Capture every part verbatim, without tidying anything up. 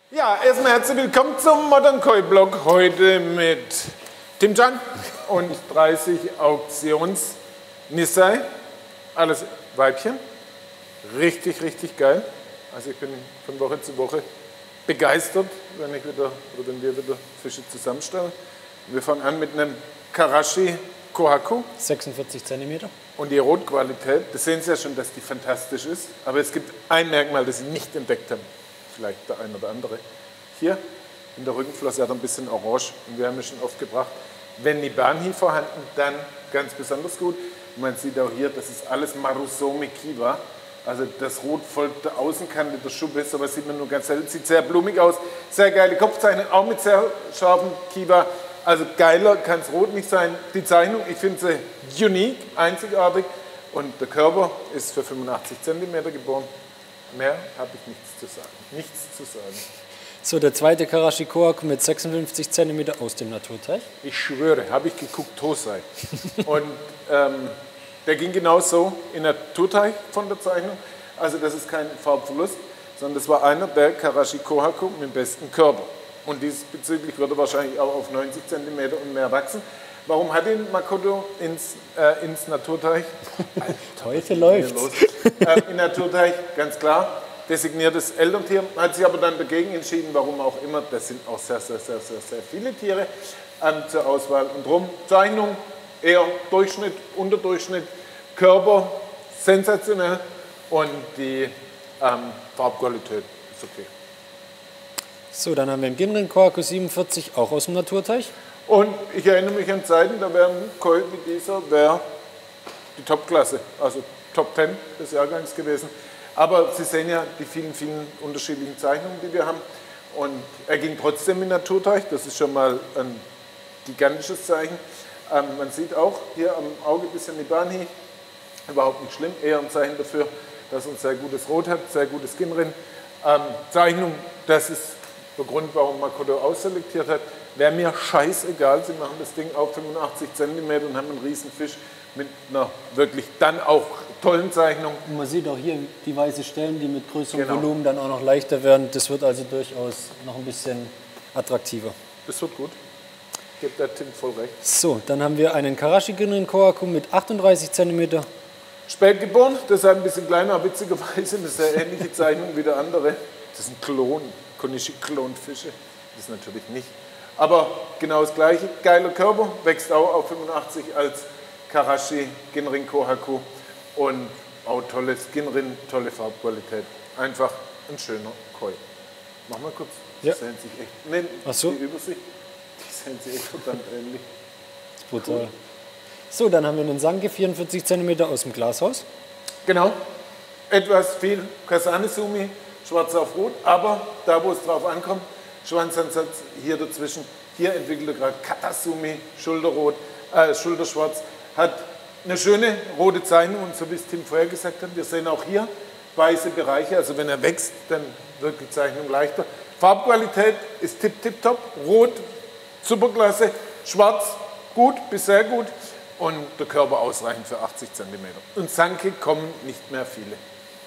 Ja, erstmal herzlich willkommen zum Modern Koi Blog. Heute mit Timjan und dreißig Auktions Nisei. Alles Weibchen. Richtig, richtig geil. Also ich bin von Woche zu Woche begeistert, wenn ich wieder oder wenn wir wieder Fische zusammenstellen. Wir fangen an mit einem Karashi Kohaku. sechsundvierzig Zentimeter. Und die Rotqualität, das sehen Sie ja schon, dass die fantastisch ist. Aber es gibt ein Merkmal, das Sie nicht entdeckt haben. Vielleicht der ein oder andere. Hier in der Rückenflosse hat er ein bisschen Orange und wir haben es schon oft gebracht. Wenn die Banhi vorhanden, dann ganz besonders gut. Und man sieht auch hier, das ist alles Marusome Kiwa. Also das Rot folgt der Außenkante der Schuppe, sowas sieht man nur ganz selten. Sieht sehr blumig aus, sehr geile Kopfzeichnung, auch mit sehr scharfem Kiwa. Also geiler kann es Rot nicht sein. Die Zeichnung, ich finde sie unique, einzigartig. Und der Körper ist für fünfundachtzig Zentimeter geboren. Mehr habe ich nichts zu sagen. Nichts zu sagen. So, der zweite Karashi Kohaku mit sechsundfünfzig Zentimeter aus dem Naturteich. Ich schwöre, habe ich geguckt, Tosei. Und ähm, der ging genau so in Naturteich von der Zeichnung. Also das ist kein Farbverlust, sondern das war einer der Karashi Kohaku mit dem besten Körper. Und diesbezüglich würde er wahrscheinlich auch auf neunzig Zentimeter und mehr wachsen. Warum hat ihn Makoto ins, äh, ins Naturteich? Heute läuft äh, in Naturteich, ganz klar. Designiertes Elterntier, hat sich aber dann dagegen entschieden, warum auch immer. Das sind auch sehr, sehr, sehr, sehr, sehr viele Tiere ähm, zur Auswahl. Und drum Zeichnung eher Durchschnitt, Unterdurchschnitt, Körper sensationell und die ähm, Farbqualität ist okay. So, dann haben wir einen Ginrin Kohaku siebenundvierzig, auch aus dem Naturteich. Und ich erinnere mich an Zeiten, da wäre ein Koi wie dieser wäre die Top-Klasse, also Top zehn des Jahrgangs gewesen. Aber Sie sehen ja die vielen, vielen unterschiedlichen Zeichnungen, die wir haben. Und er ging trotzdem in Naturteich, das ist schon mal ein gigantisches Zeichen. Ähm, man sieht auch hier am Auge ein bisschen die Banhi, überhaupt nicht schlimm, eher ein Zeichen dafür, dass er ein sehr gutes Rot hat, sehr gutes Ginrin. Ähm, Zeichnung, das ist der Grund, warum Makoto ausselektiert hat. Wäre mir scheißegal, Sie machen das Ding auf fünfundachtzig Zentimeter und haben einen riesen Fisch mit einer wirklich dann auch tollen Zeichnung. Und man sieht auch hier die weißen Stellen, die mit größerem Genau. Volumen dann auch noch leichter werden. Das wird also durchaus noch ein bisschen attraktiver. Das wird gut. Gibt der Tim voll recht. So, dann haben wir einen Karashi Ginrin Kohaku mit achtunddreißig Zentimeter. Spät geboren, deshalb ein bisschen kleiner, aber witzigerweise eine sehr ähnliche Zeichnung wie der andere. Das ist ein Klon, Konishi-Klonfische. Das ist natürlich nicht. Aber genau das gleiche, geiler Körper, wächst auch auf fünfundachtzig als Karashi Ginrin Kohaku und auch tolles Ginrin, tolle Farbqualität. Einfach ein schöner Koi. Mach mal kurz. Die Ja. sehen sich echt, nee, Ach so. die Übersicht, die sehen sich echt verdammt ähnlich. Das ist brutal. Cool. So, dann haben wir einen Sanke vierundvierzig Zentimeter aus dem Glashaus. Genau, etwas viel Kasane-Sumi, schwarz auf rot, aber da, wo es drauf ankommt, Schwanzansatz hier dazwischen. Hier entwickelt er gerade Katasumi, Schulterrot, äh, Schulterschwarz, hat eine schöne rote Zeichnung und so wie es Tim vorher gesagt hat, wir sehen auch hier weiße Bereiche, also wenn er wächst, dann wird die Zeichnung leichter. Farbqualität ist tipp, tipp, top, rot, superklasse, schwarz, gut bis sehr gut und der Körper ausreichend für achtzig Zentimeter. Und Sanke kommen nicht mehr viele.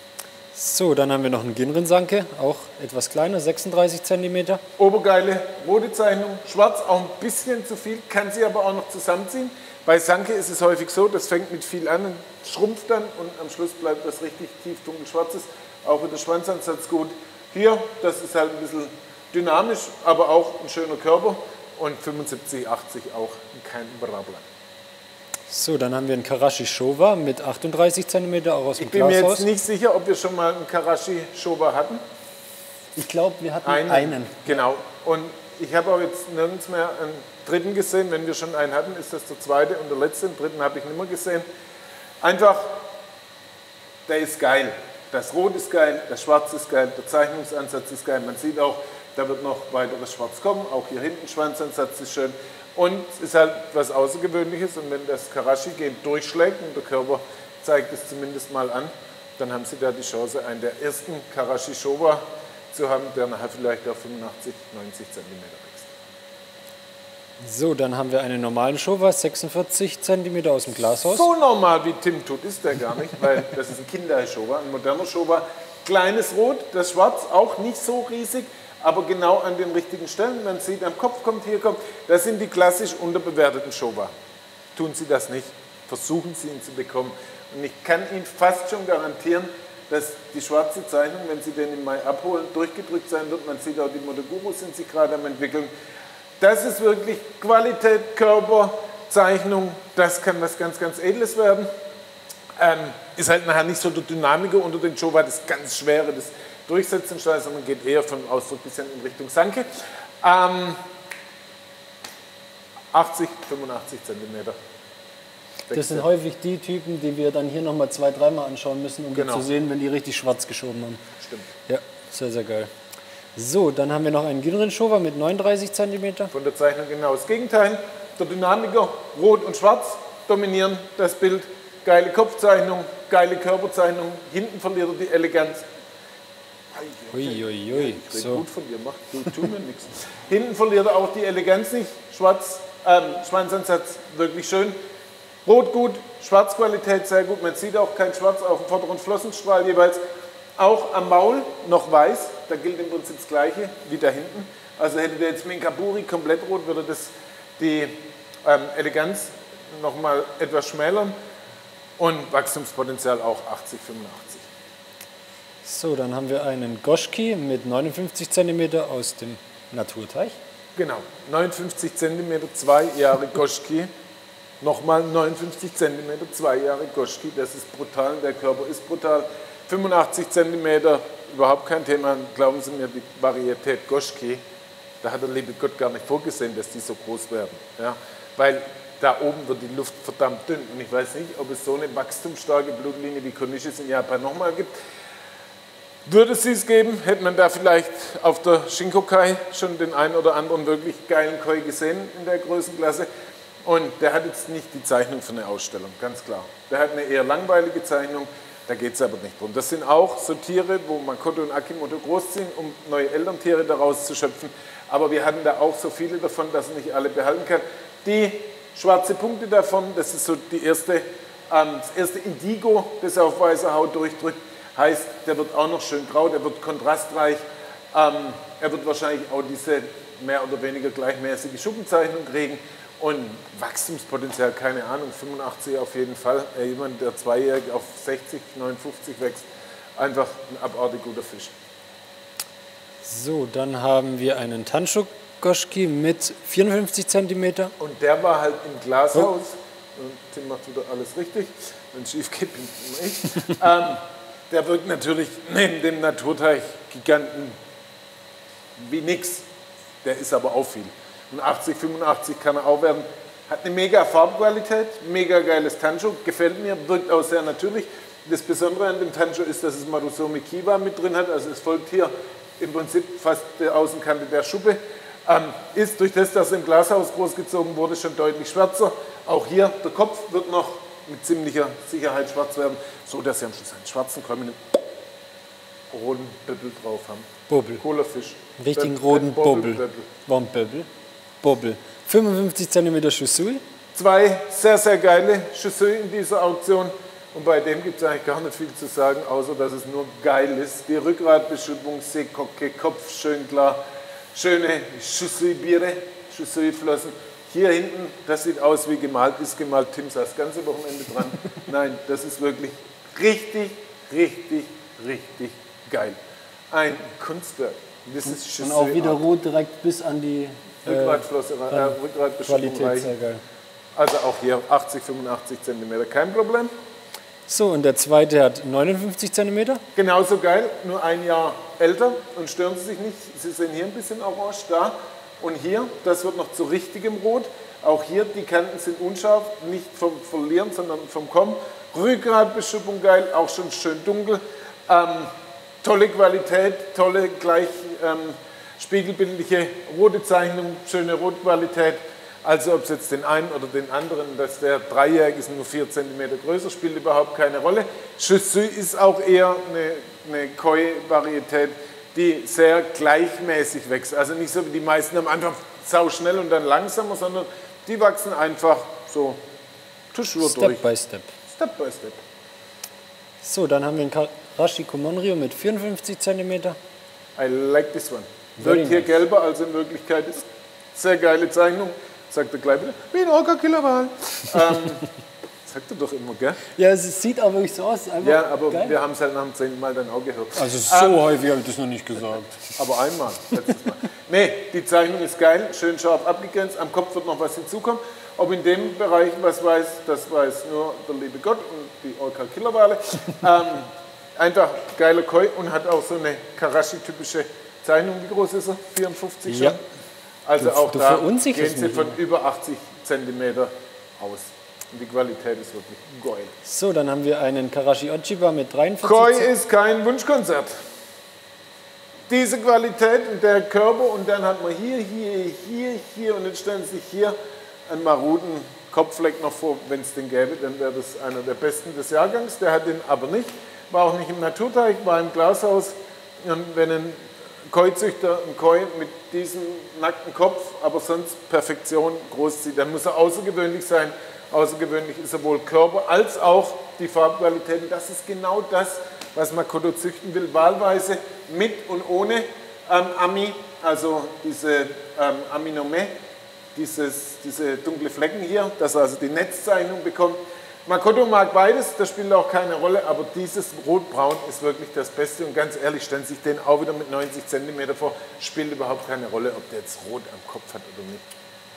So, dann haben wir noch einen Ginrin Sanke, auch etwas kleiner, sechsunddreißig Zentimeter. Obergeile rote Zeichnung, schwarz auch ein bisschen zu viel, kann sie aber auch noch zusammenziehen. Bei Sanke ist es häufig so, das fängt mit viel an und schrumpft dann und am Schluss bleibt das richtig tief dunkelschwarzes. Auch mit der Schwanzansatz gut. Hier, das ist halt ein bisschen dynamisch, aber auch ein schöner Körper und fünfundsiebzig, achtzig auch kein Brabler. So, dann haben wir einen Karashi Showa mit achtunddreißig Zentimeter, auch aus dem Ich bin mir Glashaus. jetzt nicht sicher, ob wir schon mal einen Karashi Showa hatten. Ich glaube, wir hatten einen. einen. Genau. Und ich habe auch jetzt nirgends mehr einen dritten gesehen. Wenn wir schon einen hatten, ist das der zweite und der letzte. Den dritten habe ich nicht mehr gesehen. Einfach, der ist geil. Das Rot ist geil, das Schwarz ist geil, der Zeichnungsansatz ist geil. Man sieht auch, da wird noch weiteres Schwarz kommen. Auch hier hinten Schwanzansatz ist schön. Und es ist halt was Außergewöhnliches. Und wenn das Karashi-Gen durchschlägt und der Körper zeigt es zumindest mal an, dann haben Sie da die Chance, einen der ersten Karashi Showa zu haben, der nachher vielleicht auf fünfundachtzig, neunzig Zentimeter wächst. So, dann haben wir einen normalen Showa, sechsundvierzig Zentimeter aus dem Glashaus. So normal wie Tim tut, ist der gar nicht, weil das ist ein Kinder-Showa, ein moderner Showa. Kleines Rot, das Schwarz auch nicht so riesig, aber genau an den richtigen Stellen. Man sieht, am Kopf kommt, hier kommt. Das sind die klassisch unterbewerteten Showa. Tun Sie das nicht. Versuchen Sie ihn zu bekommen. Und ich kann Ihnen fast schon garantieren, dass die schwarze Zeichnung, wenn Sie den im Mai abholen, durchgedrückt sein wird. Man sieht auch, die Motoguru sind sich gerade am entwickeln. Das ist wirklich Qualität, Körper, Zeichnung. Das kann was ganz, ganz Edles werden. Ähm, ist halt nachher nicht so der Dynamiker unter den Showa, das ganz Schwere, das Durchsetzungsstyle, sondern geht eher vom Ausdruck ein bisschen in Richtung Sanke. Ähm, achtzig, fünfundachtzig Zentimeter. Das sind häufig die Typen, die wir dann hier nochmal zwei, dreimal anschauen müssen, um Genau. die zu sehen, wenn die richtig schwarz geschoben haben. Stimmt. Ja, sehr, sehr geil. So, dann haben wir noch einen Ginrin Showa mit neununddreißig Zentimeter. Von der Zeichnung genau das Gegenteil. Der Dynamiker, rot und schwarz, dominieren das Bild. Geile Kopfzeichnung, geile Körperzeichnung. Hinten verliert er die Eleganz. Uiuiui. Ui, ui. Ich rede So. gut von dir, mach, du, tu mir nichts. Hinten verliert er auch die Eleganz nicht. Schwarz, ähm, Schwanzansatz wirklich schön. Rot gut, Schwarzqualität sehr gut. Man sieht auch kein Schwarz auf dem vorderen Flossenstrahl jeweils. Auch am Maul noch weiß. Da gilt im Prinzip das Gleiche wie da hinten. Also hätte der jetzt Minkaburi komplett rot, würde das die ähm, Eleganz nochmal etwas schmälern. Und Wachstumspotenzial auch achtzig, fünfundachtzig. So, dann haben wir einen Goschki mit neunundfünfzig Zentimeter aus dem Naturteich. Genau, neunundfünfzig Zentimeter, zwei Jahre Goschki. Nochmal neunundfünfzig Zentimeter, zwei Jahre Goschki. Das ist brutal, der Körper ist brutal. fünfundachtzig Zentimeter, überhaupt kein Thema. Glauben Sie mir, die Varietät Goschki, da hat der liebe Gott gar nicht vorgesehen, dass die so groß werden. Ja? Weil da oben wird die Luft verdammt dünn. Und ich weiß nicht, ob es so eine wachstumsstarke Blutlinie wie Konischis in Japan nochmal gibt. Würde es es geben, hätte man da vielleicht auf der Shinkokai schon den einen oder anderen wirklich geilen Koi gesehen in der Größenklasse. Und der hat jetzt nicht die Zeichnung für eine Ausstellung, ganz klar. Der hat eine eher langweilige Zeichnung, da geht es aber nicht drum. Das sind auch so Tiere, wo Makoto und Akimoto großziehen, um neue Elterntiere daraus zu schöpfen. Aber wir hatten da auch so viele davon, dass er nicht alle behalten kann. Die schwarze Punkte davon, das ist so die erste, ähm, das erste Indigo, das auf weißer Haut durchdrückt. Heißt, der wird auch noch schön grau, der wird kontrastreich. Ähm, er wird wahrscheinlich auch diese mehr oder weniger gleichmäßige Schuppenzeichnung kriegen. Und Wachstumspotenzial, keine Ahnung, fünfundachtzig auf jeden Fall. Äh, jemand, der zweijährig auf sechzig, neunundfünfzig wächst, einfach ein abartig guter Fisch. So, dann haben wir einen Tansho Goschki mit vierundfünfzig Zentimeter. Und der war halt im Glashaus. Und Tim macht wieder alles richtig. Wenn es schief geht, bin ich. ähm, der wirkt natürlich neben dem Naturteich-Giganten wie nix. Der ist aber auch viel. Und achtzig, fünfundachtzig kann er auch werden. Hat eine mega Farbqualität, mega geiles Tansho, gefällt mir, wirkt auch sehr natürlich. Das Besondere an dem Tansho ist, dass es Marusome Kiwa mit drin hat, also es folgt hier im Prinzip fast der Außenkante der Schuppe. Ähm, ist durch das, dass er im Glashaus großgezogen wurde, schon deutlich schwärzer. Auch hier, der Kopf wird noch mit ziemlicher Sicherheit schwarz werden, so dass Sie am Schluss einen schwarzen Koi mit einem roten Böbbel drauf haben. Bobel. Cola-Fisch. Richtigen Böb- roten Böb- Bobel. Böbbel. Warum Böbbel? Bobel. fünfundfünfzig Zentimeter Shusui. Zwei sehr, sehr geile Chaussee in dieser Auktion. Und bei dem gibt es eigentlich gar nicht viel zu sagen, außer dass es nur geil ist. Die Rückgratbeschuppung, Seekocke, Kopf schön klar. Schöne Chaussee-Biere, Chaussee-Flossen. Hier hinten, das sieht aus wie gemalt, ist gemalt. Tim saß das ganze Wochenende dran. Nein, das ist wirklich richtig, richtig, richtig geil. Ein Kunstwerk. Das ist Und auch wieder Chaussee-Art. rot direkt bis an die Rückgratflosse, äh, äh, Rückgratbeschuppung Qualität. rein. Sehr geil. Also auch hier achtzig, fünfundachtzig Zentimeter, kein Problem. So, und der zweite hat neunundfünfzig Zentimeter. Genauso geil, nur ein Jahr älter und stören Sie sich nicht. Sie sehen hier ein bisschen orange da und hier, das wird noch zu richtigem Rot. Auch hier, die Kanten sind unscharf, nicht vom Verlieren, sondern vom Kommen. Rückgratbeschuppung geil, auch schon schön dunkel. Ähm, tolle Qualität, tolle gleich ähm, spiegelbildliche rote Zeichnung, schöne Rotqualität. Also ob es jetzt den einen oder den anderen, dass der dreijährig ist, nur vier Zentimeter größer, spielt überhaupt keine Rolle. Chaussee ist auch eher eine, eine Koi-Varietät, die sehr gleichmäßig wächst. Also nicht so wie die meisten am Anfang sau schnell und dann langsamer, sondern die wachsen einfach so toujours durch. Step by Step. Step by Step. So, dann haben wir einen Karashi Komonryo mit vierundfünfzig Zentimeter. I like this one. Wirkt hier gelber, also in Wirklichkeit ist sehr geile Zeichnung. Sagt er gleich wieder, wie ein Orca-Killerwal. ähm, sagt er doch immer, gell? Ja, es sieht auch wirklich so aus. Ja, aber geil. Wir haben es halt nach dem zehnten Mal dann auch gehört. Also so ähm, häufig habe ich das noch nicht gesagt. Aber einmal, letztes Mal. Nee, die Zeichnung ist geil, schön scharf abgegrenzt. Am Kopf wird noch was hinzukommen. Ob in dem Bereich was weiß, das weiß nur der liebe Gott und die Orca-Killerwale. ähm, einfach geiler Koi und hat auch so eine Karashi-typische Zeichnung. Wie groß ist er? vierundfünfzig schon? Ja. Also auch da gehen sie von über achtzig Zentimeter aus. Und die Qualität ist wirklich geil. So, dann haben wir einen Karashi Ochiba mit dreiundvierzig. Koi ist kein Wunschkonzert. Diese Qualität und der Körper und dann hat man hier, hier, hier, hier und jetzt stellen Sie sich hier einen maruden Kopffleck noch vor, wenn es den gäbe, dann wäre das einer der besten des Jahrgangs. Der hat den aber nicht, war auch nicht im Naturteich, war im Glashaus. Und wenn ein Koi-Züchter ein Koi mit diesem nackten Kopf, aber sonst Perfektion großzieht, dann muss er außergewöhnlich sein. Außergewöhnlich ist sowohl Körper als auch die Farbqualität. Und das ist genau das, was Makoto züchten will, wahlweise mit und ohne ähm, Ami, also diese ähm, Aminome, dieses, diese dunkle Flecken hier, dass er also die Netzzeichnung bekommt. Makoto mag beides, das spielt auch keine Rolle, aber dieses Rotbraun ist wirklich das Beste und ganz ehrlich, stellen Sie sich den auch wieder mit neunzig Zentimeter vor, spielt überhaupt keine Rolle, ob der jetzt rot am Kopf hat oder nicht.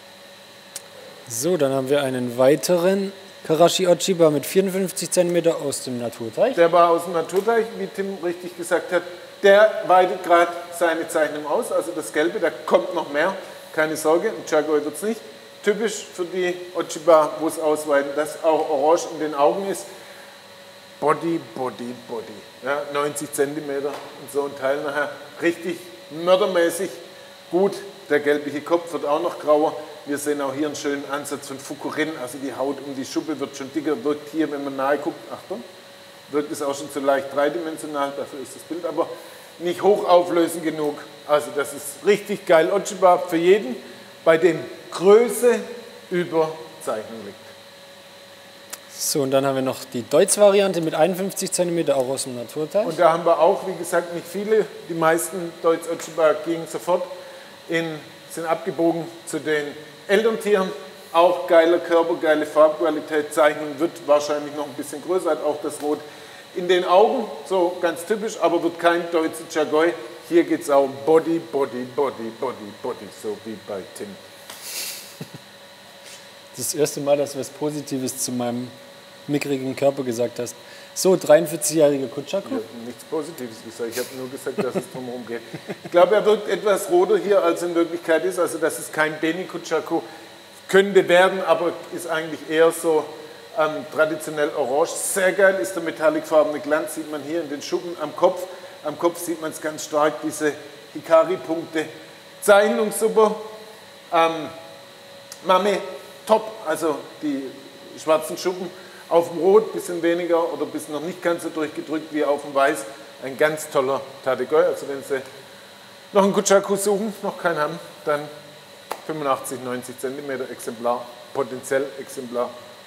So, dann haben wir einen weiteren Karashi Ochiba mit vierundfünfzig Zentimeter aus dem Naturteich. Der war aus dem Naturteich, wie Tim richtig gesagt hat, der weitet gerade seine Zeichnung aus, also das Gelbe, da kommt noch mehr, keine Sorge, ein Chagoi wird es nicht. Typisch für die Ochiba, wo es ausweiten, dass auch Orange in den Augen ist. Body, Body, Body. Ja, neunzig Zentimeter und so ein Teil nachher. Richtig mördermäßig gut. Der gelbliche Kopf wird auch noch grauer. Wir sehen auch hier einen schönen Ansatz von Fukurin. Also die Haut um die Schuppe wird schon dicker. Wirkt hier, wenn man nahe guckt, Achtung, wirkt es auch schon zu leicht dreidimensional. Dafür ist das Bild aber nicht hochauflösend genug. Also das ist richtig geil. Ochiba für jeden, bei dem Größe über Zeichnung liegt. So, und dann haben wir noch die Deutz-Variante mit einundfünfzig Zentimeter auch aus dem Naturteich. Und da haben wir auch, wie gesagt, nicht viele. Die meisten Deutz Ochiba gingen sofort in, sind abgebogen zu den Elterntieren. Auch geiler Körper, geile Farbqualität. Zeichnung wird wahrscheinlich noch ein bisschen größer, hat auch das Rot in den Augen, so ganz typisch, aber wird kein Deutsche Chagoi. Hier geht es auch um Body, Body, Body, Body, Body, so wie bei Tim. Das erste Mal, dass du was Positives zu meinem mickrigen Körper gesagt hast. So, dreiundvierzigjährige Kutschaku? Ich habe nichts Positives gesagt, ich habe nur gesagt, dass es drumherum geht. Ich glaube, er wirkt etwas roter hier, als in Wirklichkeit ist. Also das ist kein Beni Kutschaku, könnte werden, aber ist eigentlich eher so ähm, traditionell orange. Sehr geil ist der metallicfarbene Glanz, sieht man hier in den Schuppen am Kopf. Am Kopf sieht man es ganz stark, diese Hikari-Punkte. Zeichnung super. Ähm, Mame, top, also die schwarzen Schuppen auf dem Rot, ein bisschen weniger oder bis noch nicht ganz so durchgedrückt wie auf dem Weiß. Ein ganz toller Tategoi, also wenn Sie noch einen Kutschaku suchen, noch keinen haben, dann fünfundachtzig, neunzig Zentimeter Exemplar, potenziell Exemplar.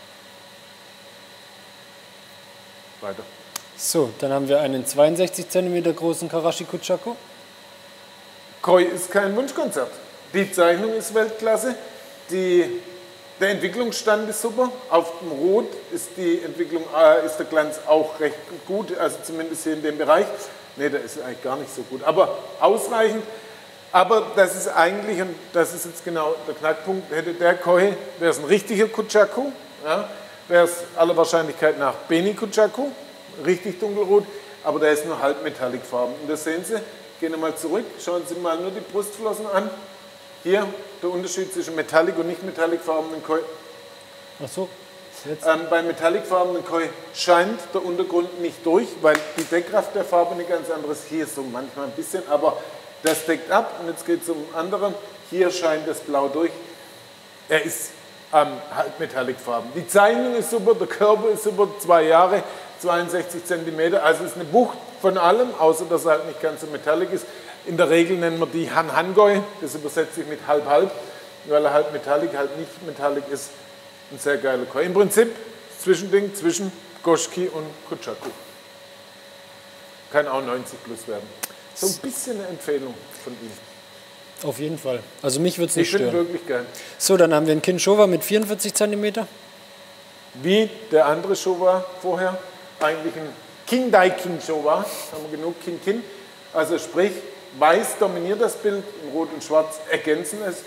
Weiter. So, dann haben wir einen zweiundsechzig Zentimeter großen Karashi Kutschaku. Koi ist kein Wunschkonzert. Die Zeichnung ist Weltklasse. Die, der Entwicklungsstand ist super. Auf dem Rot ist, die Entwicklung, äh, ist der Glanz auch recht gut, also zumindest hier in dem Bereich. Ne, der ist eigentlich gar nicht so gut, aber ausreichend. Aber das ist eigentlich, und das ist jetzt genau der Knackpunkt, hätte der Koi, wäre es ein richtiger Kutschaku, ja, wäre es aller Wahrscheinlichkeit nach Beni Kutschaku, richtig dunkelrot, aber der ist nur halb metallicfarben. Und das sehen Sie, gehen wir mal zurück, schauen Sie mal nur die Brustflossen an. Hier der Unterschied zwischen metallic und nicht metallicfarbenen Koi. Ach so. Ähm, bei metallicfarbenen Koi scheint der Untergrund nicht durch, weil die Deckkraft der Farbe eine ganz andere ist. Hier so manchmal ein bisschen, aber das deckt ab. Und jetzt geht es um anderen. Hier scheint das Blau durch. Er ist ähm, halt metallicfarben. Die Zeichnung ist super, der Körper ist super, zwei Jahre, zweiundsechzig Zentimeter. Also es ist eine Bucht von allem, außer dass er halt nicht ganz so metallic ist. In der Regel nennen wir die Han-Han-Goi, das übersetzt sich mit halb-halb, weil er halb metallic, halt nicht metallic ist. Ein sehr geiler Koi. Im Prinzip Zwischending zwischen Goshki und Kutschaku. Kann auch neunzig plus werden. So ein bisschen eine Empfehlung von ihm. Auf jeden Fall. Also mich würde es nicht Ich finde stören. wirklich geil. So, dann haben wir einen Kinshova mit vierundvierzig Zentimeter. Wie der andere Showa vorher, eigentlich ein Kindai King Showa, haben wir genug Kin Kin. Also sprich, weiß dominiert das Bild, in Rot und Schwarz ergänzen es.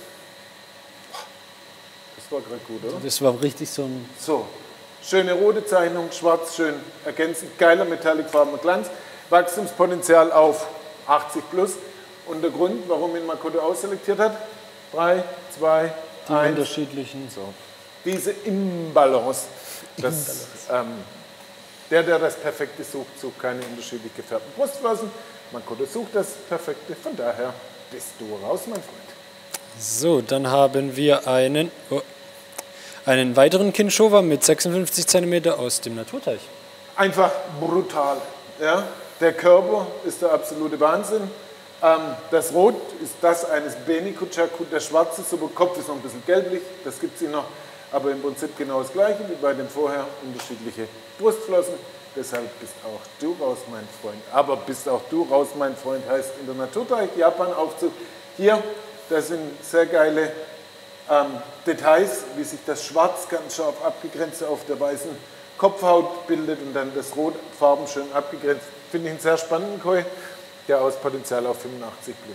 Das war gerade gut, oder? Das war richtig so ein... So, schöne rote Zeichnung, schwarz schön ergänzend, geiler metallicfarbener Glanz, Wachstumspotenzial auf achtzig plus. Und der Grund, warum ihn Makoto ausselektiert hat, drei, zwei, Die eins, unterschiedlichen. so. Diese Imbalance, das, ähm, der, der das Perfekte sucht, sucht keine unterschiedlich gefärbten Brustflossen. Makoto sucht das Perfekte, von daher bist du raus, mein Freund. So, dann haben wir einen, oh, einen weiteren Kinshova mit sechsundfünfzig Zentimeter aus dem Naturteich. Einfach brutal. Ja? Der Körper ist der absolute Wahnsinn. Ähm, das Rot ist das eines Beni-Kuchaku, der schwarze Superkopf ist noch ein bisschen gelblich, das gibt es hier noch, aber im Prinzip genau das gleiche wie bei dem vorher, unterschiedliche Brustflossen. Deshalb bist auch du raus, mein Freund. Aber bist auch du raus, mein Freund, heißt in der Naturteich Japan-Aufzug. Hier, das sind sehr geile ähm, Details, wie sich das Schwarz ganz scharf abgegrenzt auf der weißen Kopfhaut bildet und dann das Rot farbenschön abgegrenzt. Finde ich einen sehr spannenden Koi, der aus Potenzial auf fünfundachtzig plus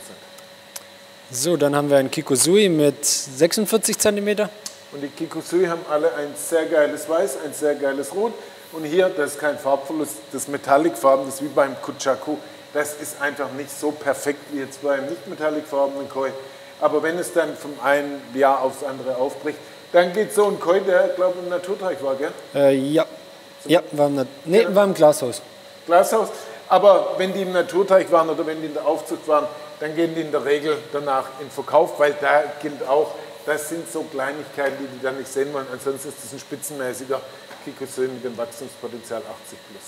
hat. So, dann haben wir einen Kikusui mit sechsundvierzig Zentimeter. Und die Kikusui haben alle ein sehr geiles Weiß, ein sehr geiles Rot. Und hier, das ist kein Farbverlust, das Metallicfarben, das ist wie beim Kuchaku. Das ist einfach nicht so perfekt wie jetzt beim nicht metallicfarbenen Koi. Aber wenn es dann vom einen Jahr aufs andere aufbricht, dann geht so ein Koi, der, glaube ich, im Naturteich war, gell? Äh, ja. Ja, war im, Nat nee, war im Glashaus. Glashaus. Aber wenn die im Naturteich waren oder wenn die in der Aufzucht waren, dann gehen die in der Regel danach in Verkauf, weil da gilt auch, das sind so Kleinigkeiten, die die dann nicht sehen wollen. Ansonsten ist das ein spitzenmäßiger Kikusui mit dem Wachstumspotenzial achtzig plus.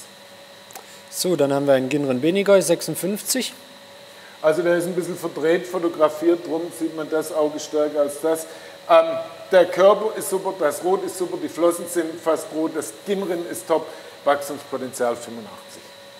So, dann haben wir einen Ginren Benigoi sechsundfünfzig. Also der ist ein bisschen verdreht fotografiert, darum sieht man das Auge stärker als das. Ähm, der Körper ist super, das Rot ist super, die Flossen sind fast rot, das Ginren ist top, Wachstumspotenzial fünfundachtzig.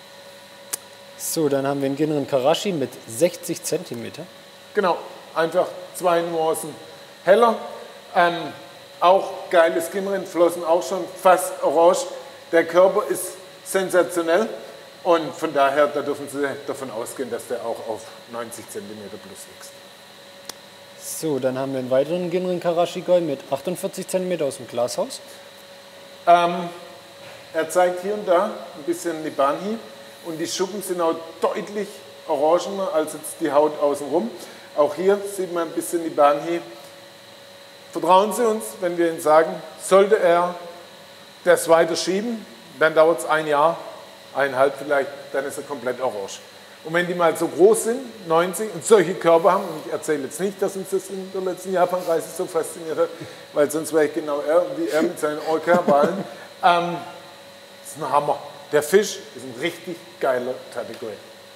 So, dann haben wir einen Ginren Karashi mit sechzig Zentimeter. Genau, einfach zwei Nuancen heller. Ähm, auch geiles Ginren, Flossen auch schon fast orange. Der Körper ist sensationell und von daher, da dürfen Sie davon ausgehen, dass der auch auf neunzig Zentimeter plus wächst. So, dann haben wir einen weiteren Ginren Karashi Koi mit achtundvierzig Zentimeter aus dem Glashaus. Ähm, er zeigt hier und da ein bisschen Nibanhi und die Schuppen sind auch deutlich orangener als jetzt die Haut außenrum. Auch hier sieht man ein bisschen Nibanhi. Vertrauen Sie uns, wenn wir Ihnen sagen, sollte er das weiter schieben, dann dauert es ein Jahr, eineinhalb vielleicht, dann ist er komplett orange. Und wenn die mal so groß sind, neunzig, und solche Körper haben, und ich erzähle jetzt nicht, dass uns das in der letzten Japan-Reise so fasziniert hat, weil sonst wäre ich genau er, wie er mit seinen Orca-Ballen. ähm, das ist ein Hammer. Der Fisch ist ein richtig geiler Kategorie.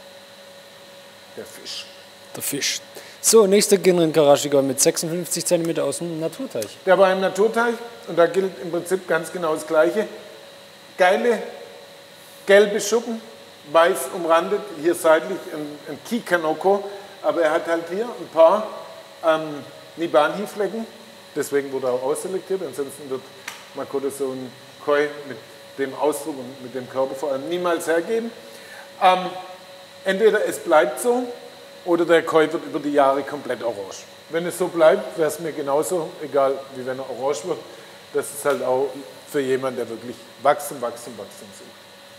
Der Fisch. Der Fisch. So, nächster Ginren Karashi Koi mit sechsundfünfzig Zentimeter aus dem Naturteich. Der war im Naturteich und da gilt im Prinzip ganz genau das Gleiche. Geile gelbe Schuppen, weiß umrandet, hier seitlich ein, ein Kikanoko, aber er hat halt hier ein paar ähm, Nibanhi-Flecken, deswegen wurde er auch ausselektiert, ansonsten wird Makoto so ein Koi mit dem Ausdruck und mit dem Körper vor allem niemals hergeben. Ähm, entweder es bleibt so, oder der Koi wird über die Jahre komplett orange. Wenn es so bleibt, wäre es mir genauso egal, wie wenn er orange wird. Das ist halt auch für jemanden, der wirklich Wachstum, Wachstum, Wachstum sucht.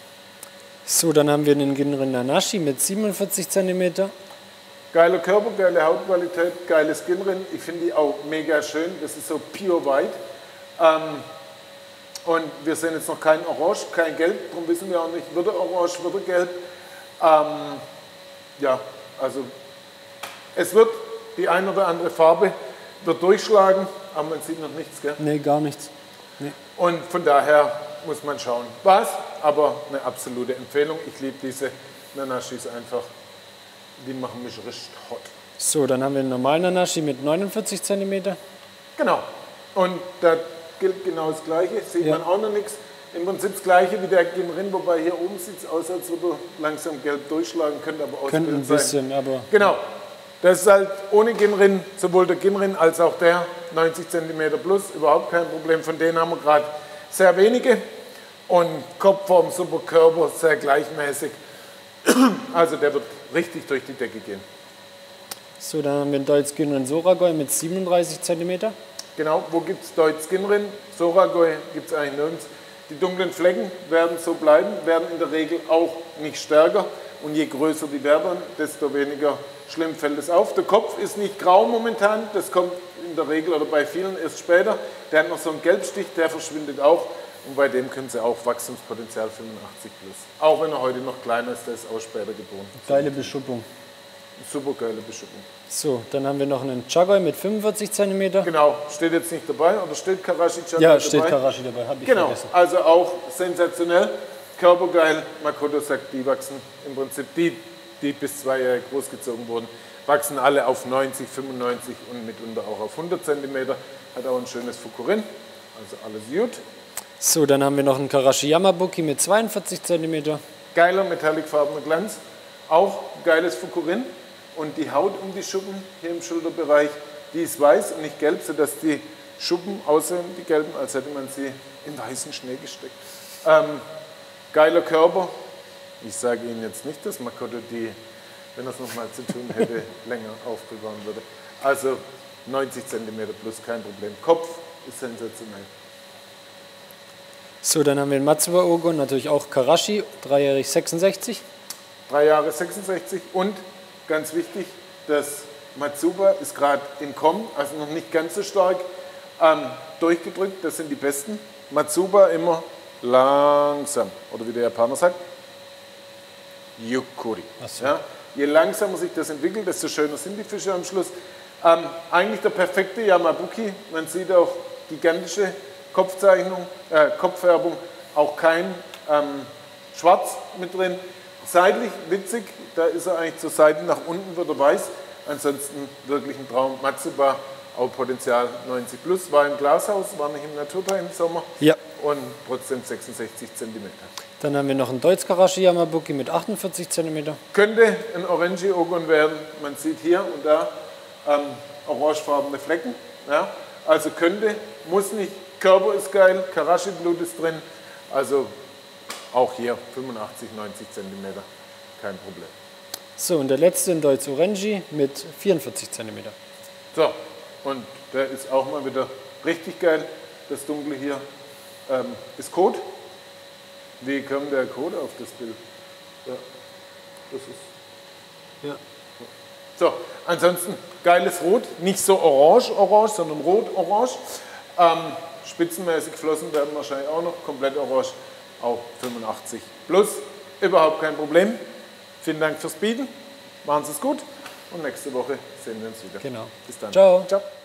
So, dann haben wir den Ginren Nanashi mit siebenundvierzig Zentimeter. Geiler Körper, geile Hautqualität, geiles Ginren. Ich finde die auch mega schön. Das ist so pure white. Ähm, und wir sehen jetzt noch kein Orange, kein Gelb. Darum wissen wir auch nicht, wird er orange, wird er gelb. Ähm, ja, also es wird die ein oder andere Farbe wird durchschlagen, aber man sieht noch nichts, gell? Nee, gar nichts. Nee. Und von daher muss man schauen. Was? Aber eine absolute Empfehlung. Ich liebe diese Nanashis einfach. Die machen mich richtig hot. So, dann haben wir den normalen Nanashi mit neunundvierzig Zentimeter. Genau. Und da gilt genau das Gleiche. Sieht Ja. man auch noch nichts. Im Prinzip das Gleiche wie der Ginrin, wobei hier oben sieht es aus, als würde er langsam gelb durchschlagen, könnte aber Könnte ein ausgebildet bisschen, sein. aber Genau. Das ist halt ohne Ginrin, sowohl der Ginrin als auch der neunzig Zentimeter plus, überhaupt kein Problem. Von denen haben wir gerade sehr wenige. Und Kopfform, super Körper, sehr gleichmäßig. Also der wird richtig durch die Decke gehen. So, dann haben wir einen Deutz Ginrin Soragoi mit siebenunddreißig Zentimeter. Genau, wo gibt es Deutz Ginrin? Soragoi gibt es eigentlich nirgends. Die dunklen Flecken werden so bleiben, werden in der Regel auch nicht stärker. Und je größer die werden, desto weniger schlimm fällt es auf. Der Kopf ist nicht grau momentan, das kommt in der Regel oder bei vielen erst später. Der hat noch so einen Gelbstich, der verschwindet auch. Und bei dem können Sie auch Wachstumspotenzial fünfundachtzig plus. Auch wenn er heute noch kleiner ist, der ist auch später geboren. Geile Beschuppung. Super geile Beschuppung. So, dann haben wir noch einen Chagoi mit fünfundvierzig Zentimeter. Genau, steht jetzt nicht dabei oder steht Karashi Chagoi ja, dabei? Ja, steht Karashi dabei, habe ich genau, vergessen. also auch sensationell, körpergeil. Makoto sagt, die wachsen im Prinzip, die, die bis zwei Jahre großgezogen wurden, wachsen alle auf neunzig, fünfundneunzig und mitunter auch auf hundert Zentimeter. Hat auch ein schönes Fukurin, also alles gut. So, dann haben wir noch einen Karashi Yamabuki mit zweiundvierzig Zentimeter. Geiler metallicfarbener Glanz, auch geiles Fukurin. Und die Haut um die Schuppen hier im Schulterbereich, die ist weiß und nicht gelb, sodass die Schuppen aussehen, die gelben, als hätte man sie in weißen Schnee gesteckt. Ähm, geiler Körper. Ich sage Ihnen jetzt nicht, dass Makoto die, wenn er es nochmal zu tun hätte, länger aufbewahren würde. Also neunzig Zentimeter plus, kein Problem. Kopf ist sensationell. So, dann haben wir den Matsuba Ogon, natürlich auch Karashi, dreijährig sechsundsechzig. Drei Jahre sechsundsechzig und ganz wichtig, das Matsuba ist gerade im Kommen, also noch nicht ganz so stark ähm, durchgedrückt, das sind die besten. Matsuba immer langsam, oder wie der Japaner sagt, Yukuri. So. Ja, je langsamer sich das entwickelt, desto schöner sind die Fische am Schluss. Ähm, eigentlich der perfekte Yamabuki, man sieht auch gigantische Kopfzeichnung, äh, Kopffärbung, auch kein ähm, Schwarz mit drin. Seitlich witzig, da ist er eigentlich zur Seite nach unten, wird er weiß. Ansonsten wirklich ein Traum. Matsuba, auch Potenzial neunzig plus, war im Glashaus, war nicht im Naturteil im Sommer. Ja. Und trotzdem sechsundsechzig Zentimeter. Dann haben wir noch einen Deutz Karashi Yamabuki mit achtundvierzig Zentimeter. Könnte ein Orange Ogon werden. Man sieht hier und da ähm, orangefarbene Flecken. Ja? Also könnte, muss nicht. Körper ist geil, Karashi-Blut ist drin. Also auch hier fünfundachtzig, neunzig Zentimeter, kein Problem. So, und der letzte, ein Deutz Orange mit vierundvierzig Zentimeter. So, und der ist auch mal wieder richtig geil. Das Dunkle hier ähm, ist Kot. Wie kommt der Kot auf das Bild? Ja, das ist. Ja. So, ansonsten geiles Rot, nicht so orange-orange, sondern rot-orange. Ähm, spitzenmäßig Flossen werden wahrscheinlich auch noch komplett orange. Auch fünfundachtzig plus, überhaupt kein Problem. Vielen Dank fürs Bieten, machen Sie es gut und nächste Woche sehen wir uns wieder. Genau. Bis dann. Ciao. Ciao.